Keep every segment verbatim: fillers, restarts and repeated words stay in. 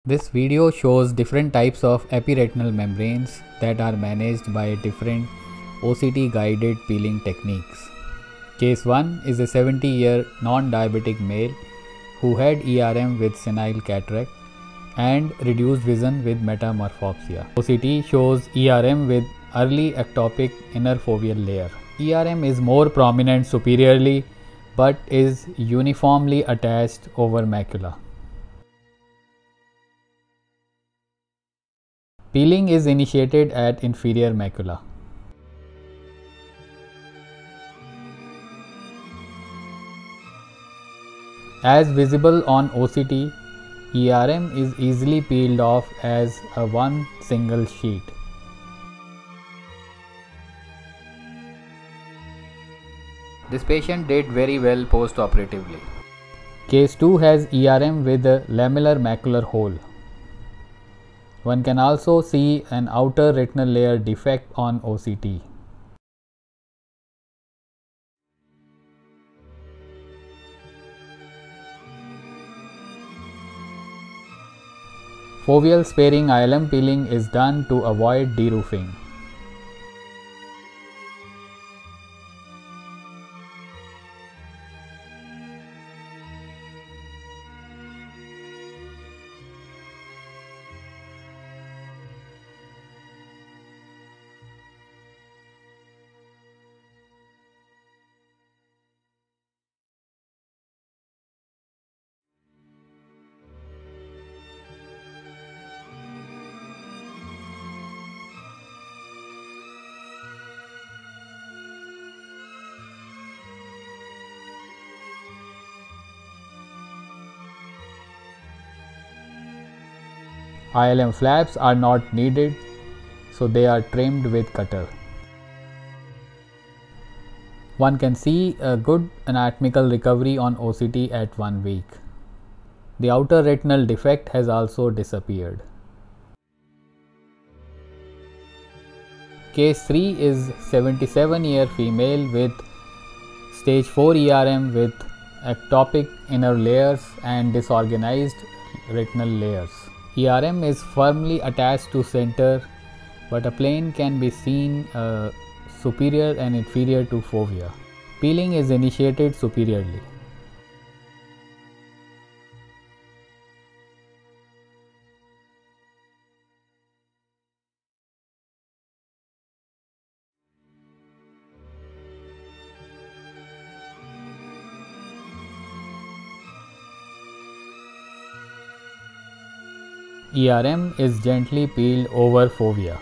This video shows different types of epiretinal membranes that are managed by different O C T guided peeling techniques. Case one is a seventy year non-diabetic male who had E R M with senile cataract and reduced vision with metamorphopsia. O C T shows E R M with early ectopic inner foveal layer. E R M is more prominent superiorly but is uniformly attached over macula. Peeling is initiated at inferior macula. As visible on O C T, E R M is easily peeled off as a one single sheet. This patient did very well post-operatively. Case two has E R M with a lamellar macular hole. One can also see an outer retinal layer defect on O C T. Foveal sparing I L M peeling is done to avoid deroofing. I L M flaps are not needed, so they are trimmed with cutter. One can see a good anatomical recovery on O C T at one week. The outer retinal defect has also disappeared. Case three is seventy-seven year female with stage four E R M with ectopic inner layers and disorganized retinal layers. E R M is firmly attached to center, but a plane can be seen uh, superior and inferior to fovea. Peeling is initiated superiorly. E R M is gently peeled over fovea.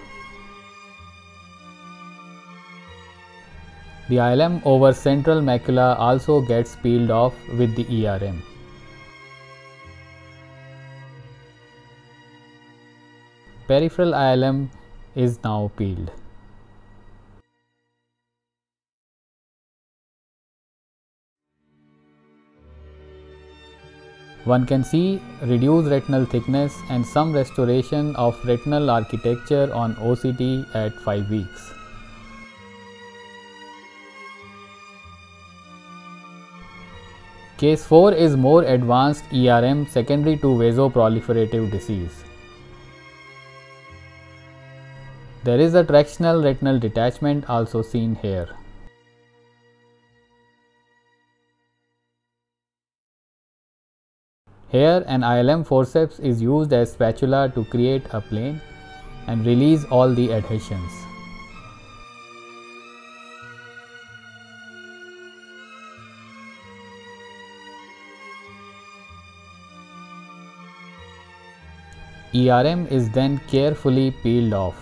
The I L M over central macula also gets peeled off with the E R M. Peripheral I L M is now peeled. One can see reduced retinal thickness and some restoration of retinal architecture on O C T at five weeks. Case four is more advanced E R M secondary to vasoproliferative disease. There is a tractional retinal detachment also seen here. Here an I L M forceps is used as spatula to create a plane and release all the adhesions. E R M is then carefully peeled off.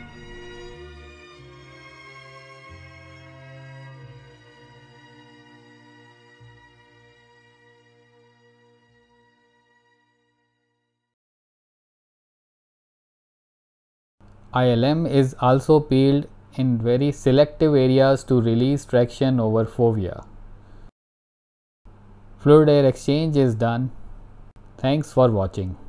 I L M is also peeled in very selective areas to release traction over fovea. Fluid air exchange is done. Thanks for watching.